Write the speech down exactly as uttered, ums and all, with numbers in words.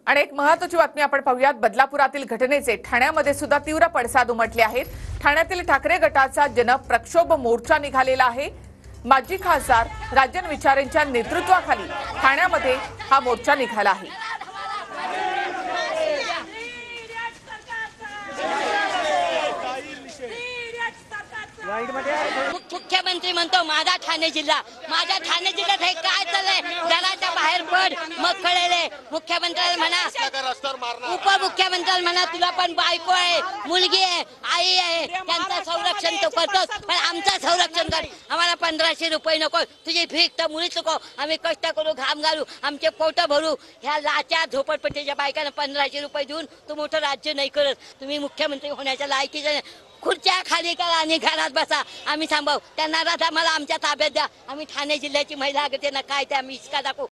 आणि एक महत्त्वाची बातमी आपण पाहूयात। बदलापुरातील घटनेचे ठाण्यामध्ये सुद्धा तीव्र पडसाद उमटले आहेत। ठाण्यातील ठाकरे गटाचा जनप्रक्षोभ मोर्चा निघालेला आहे। माजी खासदार राजन विचारेंच्या नेतृत्वाखाली ठाण्यामध्ये हा मोर्चा निघाला आहे। मुख्यमंत्री म्हणतो माझा ठाणे जिल्हा, माझ्या ठाणे जिल्ह्यात हे काय चाललंय? घराच्या बाहेर पड मग कळेल। मुख्यमंत्र्याला म्हणा, उपमुख्यमंत्र्याला म्हणा, तुला पण बायको आहे, मुलगी आहे, आई आहे, त्यांचं संरक्षण तो करतोस, पण आमचं संरक्षण कर। आम्हाला पंधराशे रुपये नको, तुझी भीक तर मुळीच नको। आम्ही कष्ट करू, घाम घालू, आमचे पोट भरू। ह्या लाच्या झोपडपट्टीच्या बायकांना पंधराशे रुपये देऊन तू मोठं राज्य नाही करत। तुम्ही मुख्यमंत्री होण्याच्या लायकीचे नाही। खुर्च्या खाली करा आणि घरात बसा, आम्ही थांबव। त्यांना राधा मला आमच्या ताब्यात द्या। आम्ही ठाणे जिल्ह्याची महिला आघाडीना काय ते आम्ही इस्का दाखवू।